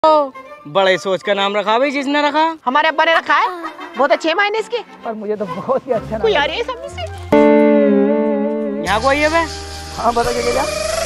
बड़े सोच का नाम रखा भाई जिसने रखा। हमारे अब्बा ने रखा है, बहुत अच्छे मायने इसके। पर मुझे तो बहुत ही अच्छा कोई आ रही है सामने से। यहाँ को आइए बे। हाँ बता क्या।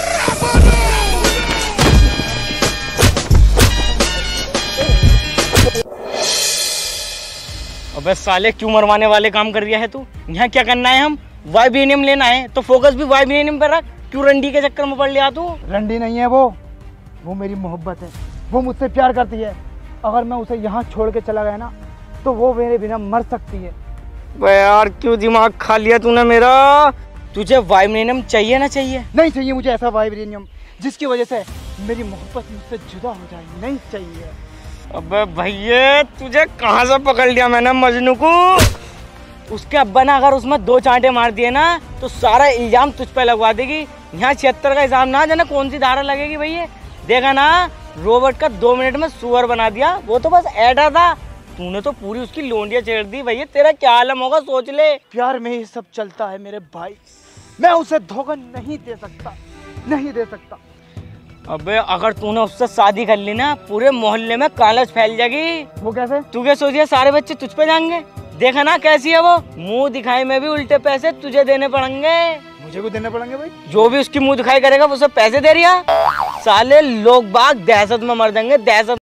अबे साले क्यों मरवाने वाले काम कर दिया है तू। यहाँ क्या करना है, हम वाइब्रेनियम लेना है तो फोकस भी वाइब्रेनियम पे रख। क्यों रंडी के चक्कर में पड़ लिया तू। रंडी नहीं है वो मेरी मोहब्बत है। वो मुझसे प्यार करती है। अगर मैं उसे यहाँ छोड़ के चला गया ना तो वो मेरे बिना मर सकती है। यार क्यों दिमाग खा लिया तूने मेरा। तुझे वाइब्रेनियम चाहिए ना चाहिए? नहीं चाहिए मुझे ऐसा वाइब्रेनियम जिसकी वजह से मेरी मोहब्बत मुझसे जुदा हो जाए, नहीं चाहिए। अबे भैया तुझे कहाँ से पकड़ लिया मैंने मजनू को। उसके अब्बा ने अगर उसमें 2 चांटे मार दिए ना तो सारा इल्जाम तुझ पे लगवा देगी। यहाँ 76 का हिसाब ना जाने कौन सी धारा लगेगी भैया। देखा ना रोबोट का 2 मिनट में सुअर बना दिया। वो तो बस ऐडा था, तूने तो पूरी उसकी लोंडियां छेड़ दी। भैया तेरा क्या आलम होगा सोच ले। प्यार में ही सब चलता है मेरे भाई। मैं उसे धोखा नहीं दे सकता, नहीं दे सकता। अबे अगर तूने उससे शादी कर ली ना पूरे मोहल्ले में कालच फैल जाएगी। वो कैसे? तू क्या सोचिए सारे बच्चे तुझ पे जाएंगे। देखा ना कैसी है वो। मुंह दिखाई में भी उल्टे पैसे तुझे देने पड़ेंगे। मुझे को देने पड़ेंगे भाई। जो भी उसकी मुंह दिखाई करेगा उसे पैसे दे रिया। साले लोग बाग दहशत में मर देंगे, दहशत।